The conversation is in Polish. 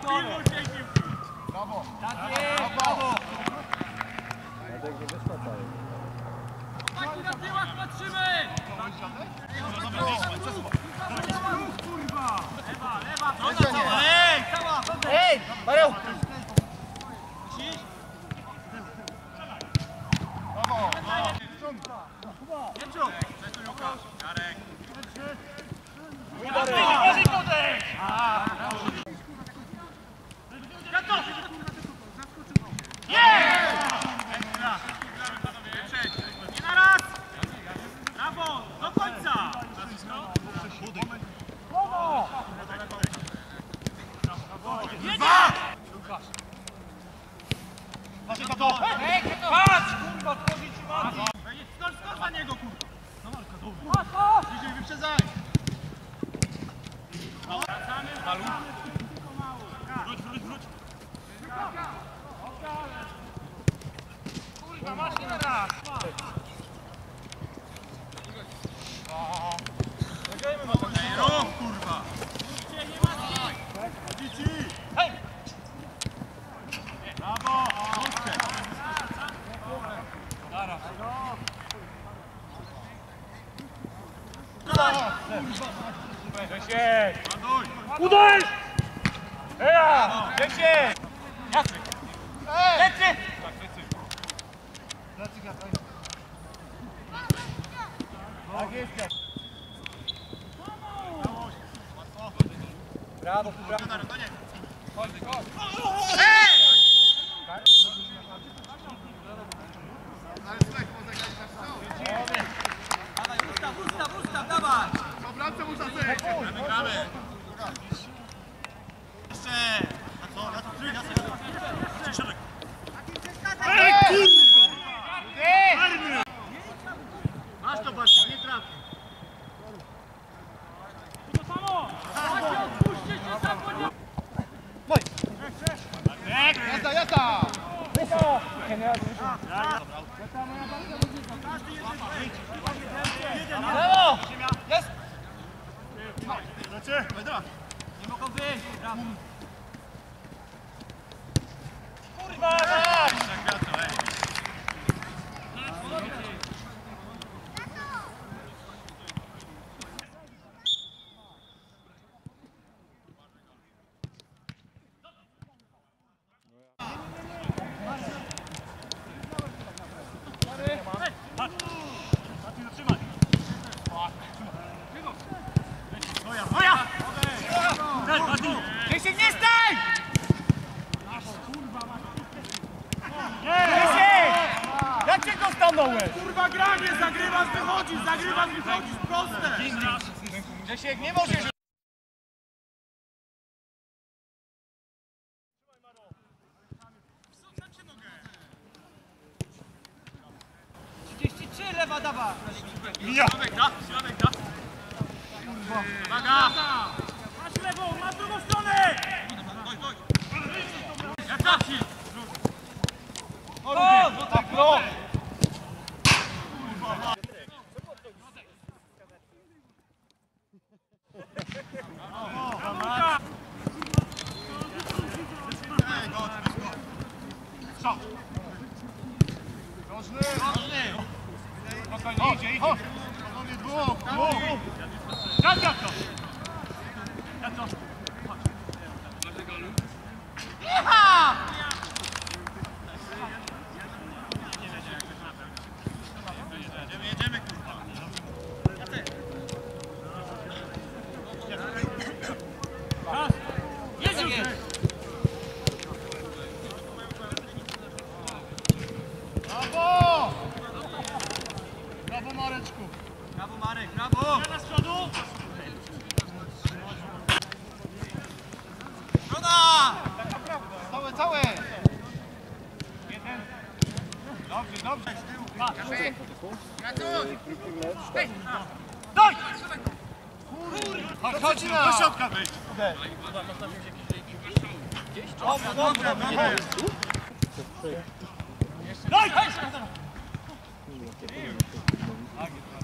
Brawo! Tak jest! Brawo! Radek nie wyszła cały. Chłopaki, na tyłach patrzymy! Kurwa! Lewa, prosta cała! Ej, cała! Ej! Paweł! Brawo! Jędrzuk! Jarek! Uważaj, Kodek! Nie na raz! Brawo! Do końca! Patrz na to! Patrz! Kurwa, tworzyć ci mati! Skocz za niego, kurwa! No Marka, dobra! Bliżej wyprzedzaj! Wracamy, wracamy! Wróć! Kurwa, masz nie na raz! Zagrajmy na to! Rób, kurwa! Nie ma nic! Hej! Brawo! Zaraz. Uderz! Eja! Jacek! Lecy! Tak jest. Brawo, brawo. Dawaj, ustaw, dawaj! Po bramce muszę zejść! Gramy! Jeszcze! Na co? Chodźcie środek! Ej, kurwa! Masz to, Bartek, nie trafi! To samo! Odpuśćcie się tam, bo nie... Jazda! Brawo! Jest! Znaczy? Nie mogą wyjść! Brawo! Kurwa! Tak! Krzysiek, nie stań! Dlaczego stanąłeś? Kurwa granie! Zagrywasz, wychodzisz, proste! Grzesiek, nie możesz... 33, lewa, dawa! Środek da! Uwaga! Masz lewą, masz drugą stronę! Jak trafi! O, no tak, no! Rożny! Spokojnie, idzie! Spokojnie, dwóch! Jak to? Jecha! Jedziemy, kurwa! Jezu! Brawo! Brawo, Mareczku! Brawo, Marek, brawo! Z przodu! Szkoda! Całe! Jeden! Dobrze! Z tyłu! Daj! Chodź do środka wyjść! Dobrze! Daj!